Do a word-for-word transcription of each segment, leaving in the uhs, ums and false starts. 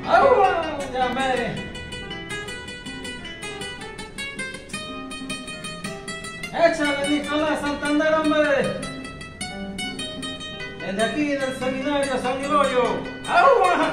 ¡Agua! Ya me. Échale, Nicolás Santander, hombre. Desde aquí del seminario San Hilorio. ¡Agua!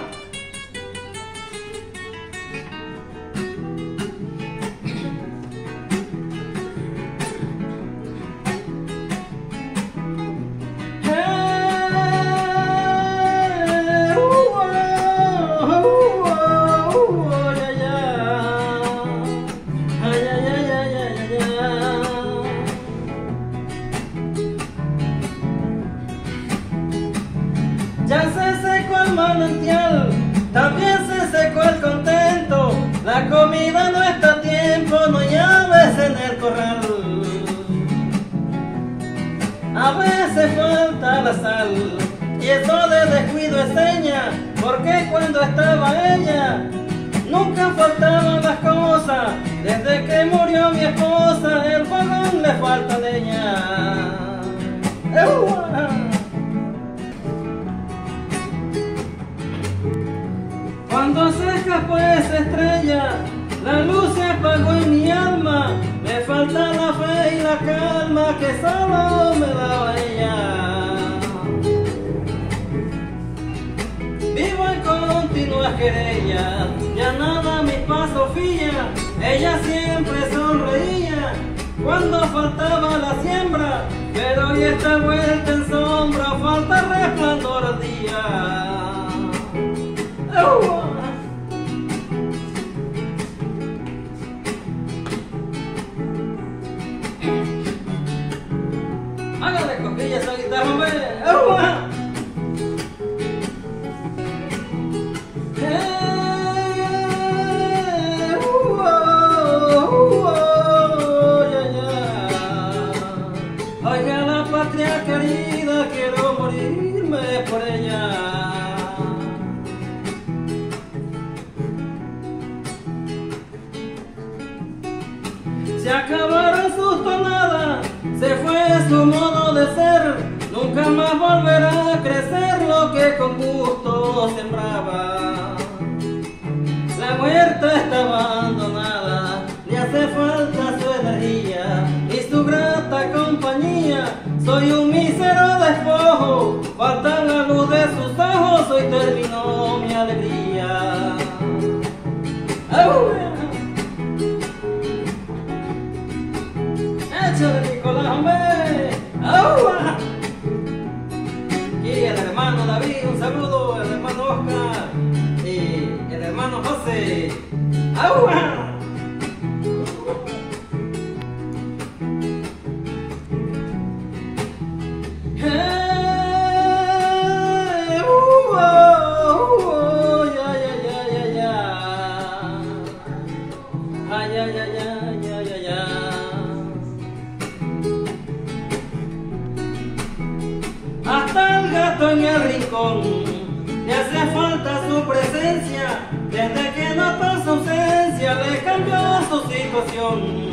Ya se secó el manantial, también se secó el contento. La comida no está a tiempo, no hay aves en el corral. A veces falta la sal, y eso de descuido es seña, porque cuando estaba ella, nunca faltaban las cosas. Desde que murió mi esposa, el fogón le falta leña. ¡Eua! Cuando se escapó esa estrella, la luz se apagó en mi alma. Me falta la fe y la calma que solo me daba ella. Vivo en continuas querellas, ya nada mi paso fía. Ella siempre sonreía cuando faltaba la siembra, pero hoy está vuelta en sombra, falta resplandor al día. ¡Oh! Hágale cosquillas a esa guitarra, hombre. ¡Oh! Eh, uh, oh, uh, oh, ya, ya. Oiga la patria querida, quiero morirme por ella. Se acabaron sus tonadas, se fue su modo de ser, nunca más volverá a crecer lo que con gusto sembraba. La muerte está abandonada, le hace falta su energía y su grata compañía. Soy un mísero despojo, falta la luz de sus ojos, hoy terminó mi alegría. ¡Oh! Échale, Nicolás, hombre. ¡Agua! Y el hermano David, un saludo, el hermano Oscar y el hermano José. ¡Agua! Hey, uh, oh, uh, ya, ya, ya, ya, ya. Ay, ya, ya, ya, ya, ya, ya. Hasta el gato en el rincón le hace falta su presencia. Desde que notó su ausencia le cambió su situación.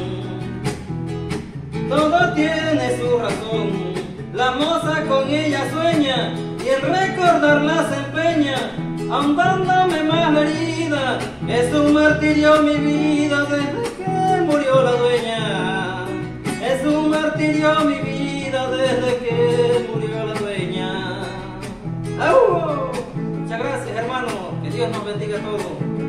Todo tiene su razón, la moza con ella sueña y en recordarla se empeña, ahondándome más la herida. Es un martirio mi vida desde que murió la dueña. Es un martirio mi vida desde que murió la dueña. ¡Au! Muchas gracias, hermano. Que Dios nos bendiga a todos.